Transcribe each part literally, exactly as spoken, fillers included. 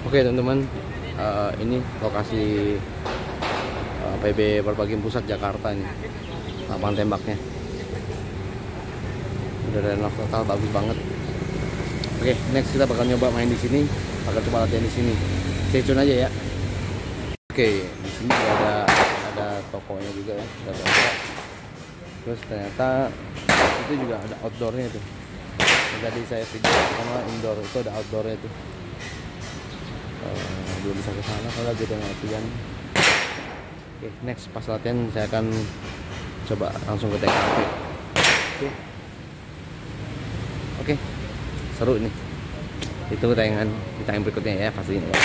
Oke teman-teman, uh, ini lokasi uh, P B Perbakin Pusat Jakarta nih, lapangan tembaknya. Udah renov total, bagus banget. Oke, next kita bakal nyoba main di sini, bakal coba latihan di sini. Stay tune aja ya. Oke, di sini ada ada tokonya juga ya, ada toko. Terus ternyata itu juga ada outdoornya tuh. Tadi saya video sama indoor, itu ada outdoornya tuh. Uh, belum bisa ke sana kalau lagi ada latihan. Oke, next pas latihan saya akan coba langsung ke T K P. Oke, oke, seru nih. Itu tayangan di tayangan berikutnya ya pastinya ya.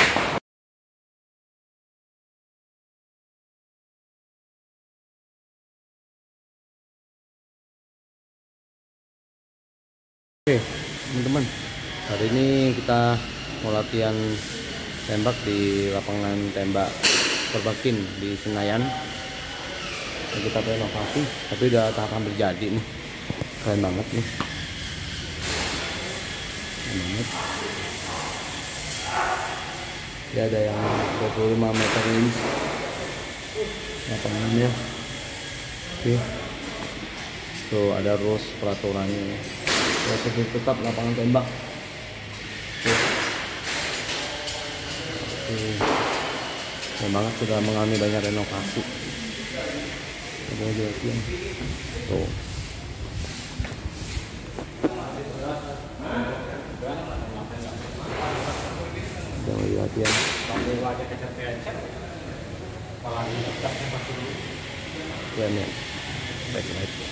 Oke, teman-teman, hari ini kita mau latihan tembak di lapangan tembak Perbakin di Senayan. Kita renovasi, tapi udah tahap hampir jadi nih. Keren banget nih. Keren banget. Ya ada yang dua puluh lima meter ini lapangannya. Oke. Tuh ada rules peraturannya. Proses tetap lapangan tembak. Oke. Oke. Memang sudah mengalami banyak renovasi. Ada latihan. Tuh. Udah lagi latihan. Keren ya. Baik-baik.